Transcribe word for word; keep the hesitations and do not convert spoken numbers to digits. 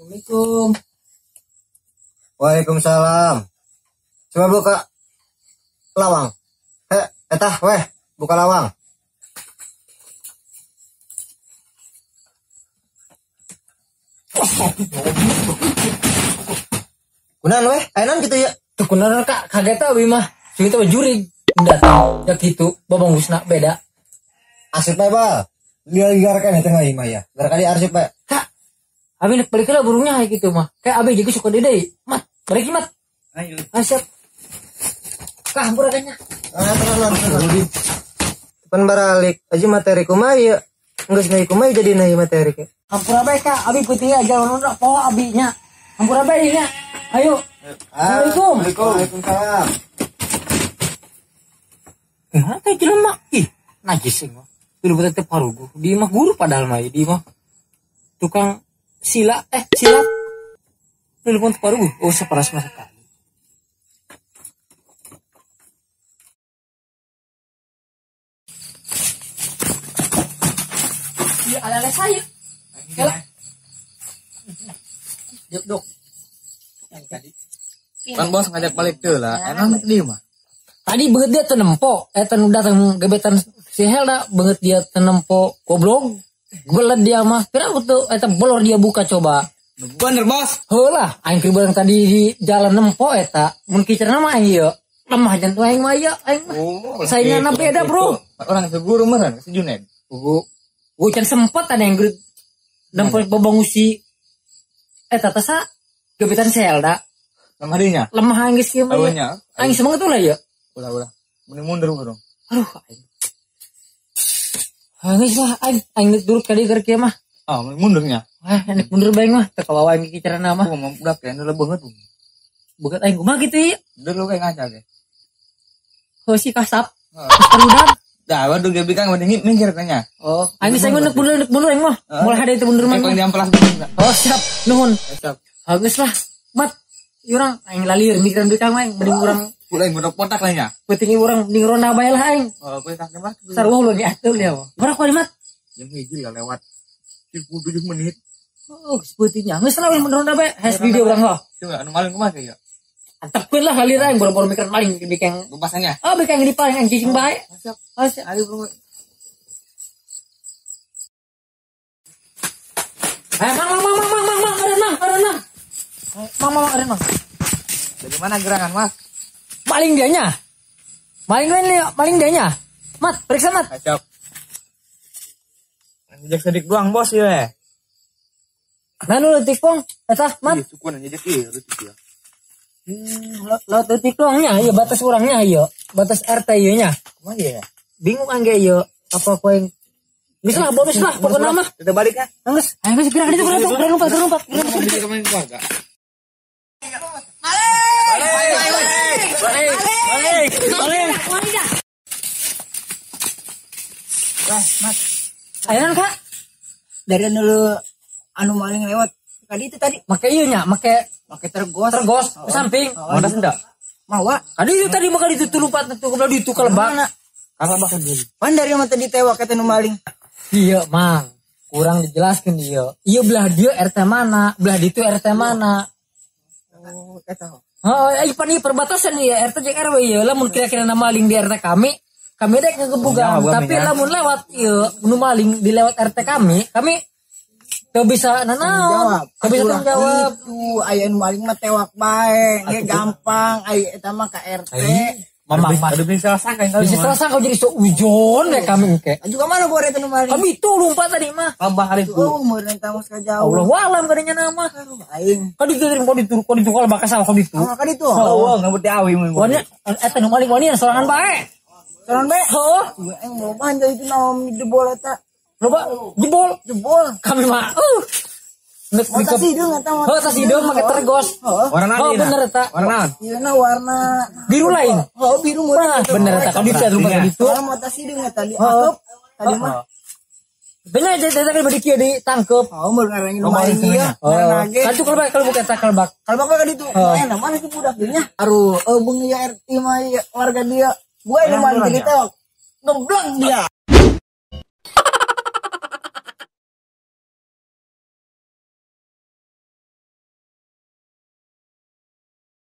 Assalamualaikum. Waalaikumsalam. Coba buka lawang. Eh, etah weh, buka lawang. Kunan weh, ayeuna gitu ya. Tuh kunaon Kak, kaget abi mah. Sing teh jurig. Datang ya gitu, babangusna beda. Asip bae, Bal. Dia garakan eta ngai mah ya. Garakan di arsip bae. Kak, abi nek balik heula burungnya kayak gitu mah. Kayak abi juga suka deui. Mat, balik mat. Ayo. Asap. Kah hampuragannya. Ah, tenang, tenang. Pan baralik aja materi kumaha ieu. Geus nai kumaha jadi nai materi ke. Hampura bae Kak, abi putih aja urang poho abinya. Hampura bae nya. Ayo. Assalamualaikum. Waalaikumsalam. Eh, teh jelema ih, najis sing mah. Kudu betul teh parugu. Di mah guru padahal mah di mah tukang sila eh silat. Kudu pun parugu. Oh, separas mah sekali. Ya ala-ala saya. Kala. Duk duk. Yang tadi. Kan bos ngajak balik tuh lah, enak dia mah. Tadi banget dia tenempo, eh ten datang gebetan si Helda banget dia tenempo goblok. Belet dia mah, kira tuh eta bolor dia buka coba. Bener bos. Heulah, aing keur bareng tadi di jalan nempo eta, mun kicerna mah aing ieu. Lemah jantung aing mah ieu, aing mah. Oh, sainganna beda, Bro. Orang ke guru meureun si Juned. Gua gua can sempet ada yang geut nempo babangusi eta teh sa gebetan si Helda. Lemah dinya. Lemah aing geus ieu mah. Awalnya. Aing semangat ulah ieu. Ulah ulah. Mending mundur dong. Aduh, aing. Geus lah aing, aing turut ka dieu keur kieu mah. Ah, mending mundurnya. Wah, enak mundur bae mah, teu kawawa aing kicerna mah. Aku mau udah kan udah banget. Begat aing kumaha kitu ieu. Udah lu kayak ngaca ge. Heuh si kasap. Heeh. Perudak. Dah, waduh ge bikang mending minggir kayaknya. Oh, aing geus aing mundur mundur aing mah. Mulai hade itu mundur mah. Yang diamplas dulu. Oh, siap. Nuhun. Siap. Bagus lah. Mat, urang aing lalir mikiran bikang mah aing mending urang Ulah yang udah potak lah nya. penting urang mending ronda bae lah aing. Oh, kowe kakek mah. Sarua lu diatur dia. Berapa kali mat? Jam hiji lah lewat tiga puluh tujuh menit. Oh, sepertinya. Geus lah we ronda bae. Has video urang mah. Coba anu maling kumaha ya? Antepkeun lah lalir aing boro-boro mikiran maling bikang. Bebasanya. Oh, bikang di paling aing cicing bae. Siap. Oh, siap. Ayo bro. Eh, mang mang mang mang mang mang mang ada mang ada mang. Mang mang ada mang. Dari mana gerangan, Mas? Maling dianya. Maling ini, maling dianya. Mat, periksa mat. Siap. Ngejek sedik doang, Bos ya. Nanu letik pong, eta mat. Iya, cukup ngejek ieu letik ya. Hmm, laut letik doangnya, iya batas urangnya iya. Batas R T ieu nya. Kumaha ya? Bingung angge ieu. Apa ku yang bisa lah, bonus lah, pokoknya mah. Udah balik kan? Angges, ayo geus gerak itu gerak, gerak lompat, gerak lompat. Jadi kemarin keluarga. Balik, balik, balik. Wah, Mas, Ayeuna Kak, dari dulu anu maling lewat tadi itu tadi make ieu nya, make pakai tergos. tergos ke samping. Ada senda. Mawa. Tadi itu tadi maka itu lompat itu kebelah itu kelebak. Kalau bakal jadi. Pan dari mah tadi tewak kata nu maling. Iya, Mang. Kurang dijelaskan iya. Iya belah dia R T mana, belah di itu R T mana. Oh, eta. Oh, iya pan ieu perbatasan iya R T jeung R W ieu. Lamun kira-kira na maling di R T kami, kami dek ngegebugan. Tapi lamun lewat ieu nu maling di lewat R T kami, kami teu bisa nanaon. Teu bisa tanggung jawab. Itu aya nu maling mah tewak bae, ge gampang. Aya eta mah ka R T. Mamang mah. Udah bisa sangka kan. Bisa terasa kau jadi seujon deh kami engke. Juga mana gua eta nu maling? Kami itu lompat tadi mah. Abah hari itu. Oh, meureun tamus ka jauh. Allah walam kadanya nama. Aing. Kau diturin, kau diturin, kau diturin, bakal salah kau diturin. Apa kan itu? Oh, enggak berarti awi mun. Wanya, eta nu maling wani sorangan bae. Soran bae. Heuh, Aing mau bantu itu naon jebol eta. loba jebol. Jebol. Kami mah. Uh. Nek Oh, tas hidung eta mah. Oh, tas hidung make tergos. Heeh. Warna Oh, naon? bener eta. Warna naon? Ieu na warna Biru lain. Oh, biru Wah, meureun. bener eta. Kau diturin rumah tadi itu. Soalnya mau tas hidung eta di akep. Tadi mah. Bener aja eta kan badi kieu ditangkep. Oh, mau ngarangin Oh, maling maling dia. Oh, Ngarang kan tuh kalbak kalbuk eta kalbak. Kalau bakal di itu, enak mana sih budak dia? Aduh, eh bung ya R T mah warga dia. Gue yang maling jadi tewak. Gembleng dia.